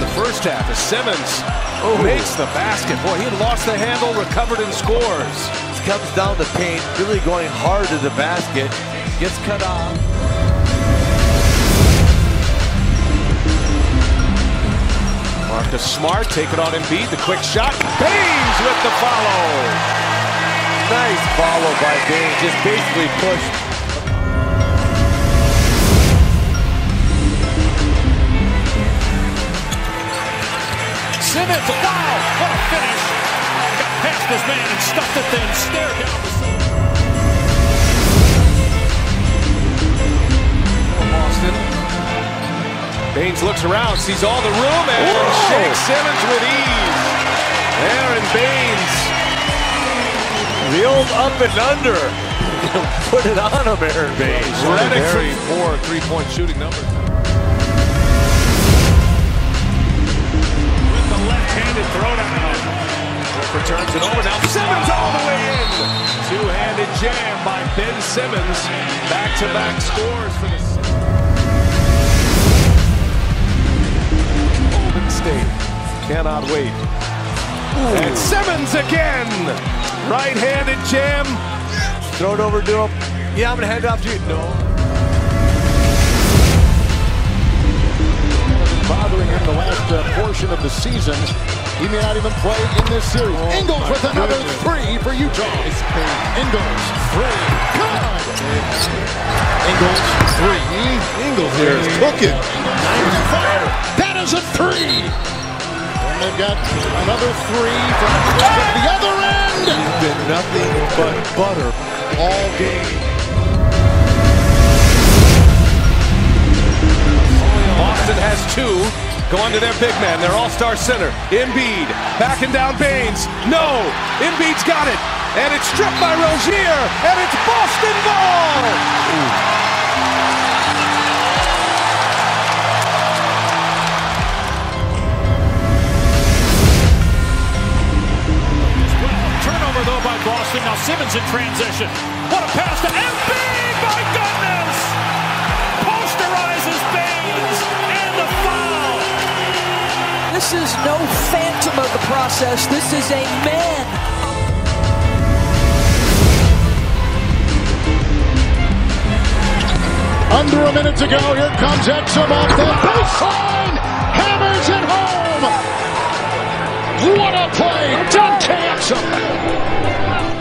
the first half as Simmons makes the basket. Boy, he had lost the handle, recovered and scores. It comes down to paint, really going hard to the basket. Gets cut off. Marcus Smart taking on Embiid. The quick shot. Baines with the follow. Nice follow by Baines. Just basically pushed. Simmons, wow, what a finish. Got past his man and stuffed it, then stared down the center. Boston. Baines looks around, sees all the room, and shakes Simmons with ease. Aaron Baines. The old up and under. Put it on him, Aaron Baines. Very poor three-point shooting numbers. Left-handed throwdown. Walker turns it over. Now Simmons all the way in. Two-handed jam by Ben Simmons. Back-to-back scores for the Golden State. Cannot wait. And Simmons again. Right-handed jam. Throw it over to him. Yeah, I'm going to hand it off to you. No. Bothering him the last portion of the season. He may not even play in this series. Ingles with another three for Utah. Ingles, three. Good! Ingles, three. Ingles here is cooking. 95. That is a three. And they've got another three from the other end. He's been nothing but butter all game. Boston has two. Going to their big man, their all-star center, Embiid, backing down Baines. No, Embiid's got it, and it's stripped by Rozier, and it's Boston ball! Turnover, though, by Boston. Now Simmons in transition. What a pass to Embiid, my goodness! Posterizes Baines, and the foul! This is no phantom of the process. This is a man. Under a minute to go. Here comes Exum off the baseline. Hammers it home. What a play. Dante Exum.